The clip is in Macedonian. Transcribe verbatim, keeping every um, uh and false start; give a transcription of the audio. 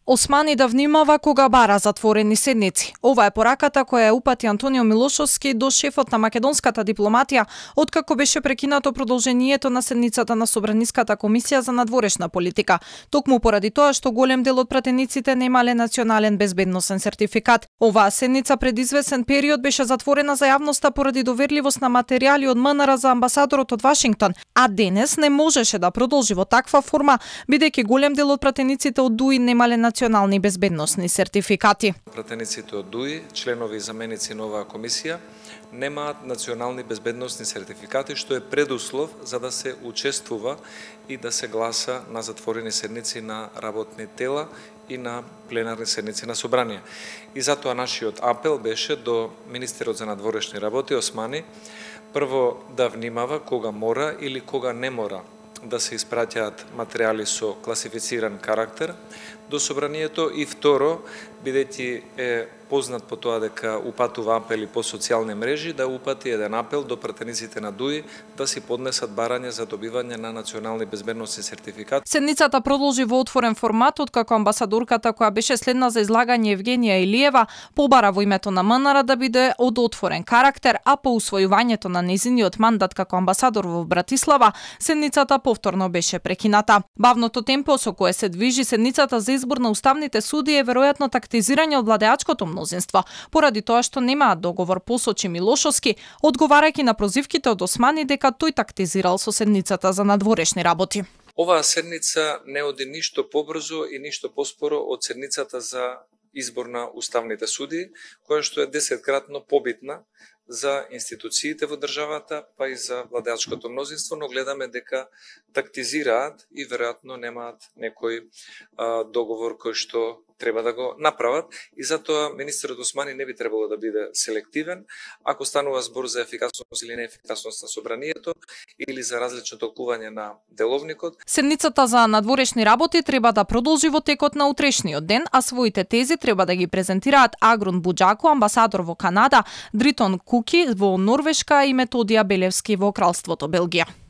Османи да внимава кога бара затворени седници. Ова е пораката која ја упати Антонио Милошовски до шефот на македонската дипломатија, откако беше прекинато продолжението на седницата на Собраниската комисија за надворешна политика, токму поради тоа што голем дел од пратениците немале национален безбедносен сертификат. Оваа седница пред извесен период беше затворена за јавноста поради доверливост на материјали од МНР за амбасадорот од Вашингтон, а денес не можеше да продолжи во таква форма, бидејќи голем дел од пратениците од ДУИ немале национални безбедносни сертификати. Пратениците од ДУИ, членови и заменици на оваа комисија, немаат национални безбедносни сертификати, што е предуслов за да се учествува и да се гласа на затворени седници на работни тела и на пленарни седници на собрание. И затоа нашиот апел беше до министерот за надворешни работи Османи, прво да внимава кога мора или кога не мора да се испраќаат материјали со класифициран карактер до собранието, и второ, бидејќи е познат по тоа дека упатува апели по социјални мрежи, да упати еден апел до пратениците на ДУИ да си поднесат барање за добивање на национални безбедносни сертификати. Седницата продолжи во отворен формат, откако амбасадорката која беше следна за излагање Евгенија Илиева побара во името на МНР да биде од отворен карактер, а по усвојувањето на нејзиниот мандат како амбасадор во Братислава, седницата повторно беше прекината. Бавното темпо со кое се движи седницата за избор на уставните суди е веројатно тактизирање од владеачкото мнозинство, поради тоа што немаат договор, посочи Милошовски, одговарајќи на прозивките од Османи дека тој тактизирал со седницата за надворешни работи. Оваа седница не оди ништо побрзо и ништо поспоро од седницата за избор на уставните суди, која што е десеткратно побитна за институциите во државата, па и за владеачкото мнозинство, но гледаме дека тактизираат и веројатно немаат некој а, договор кој што треба да го направат, и затоа министерот Османи не би требало да биде селективен ако станува збор за ефикасност или неефикасност на собранието или за различно толкување на деловникот. Седницата за надворешни работи треба да продолжи во текот на утрешниот ден, а своите тези треба да ги презентираат Агрун Буџако, амбасадор во Канада, Дритон Куки во Норвешка и Методија Белевски во Кралството Белгија.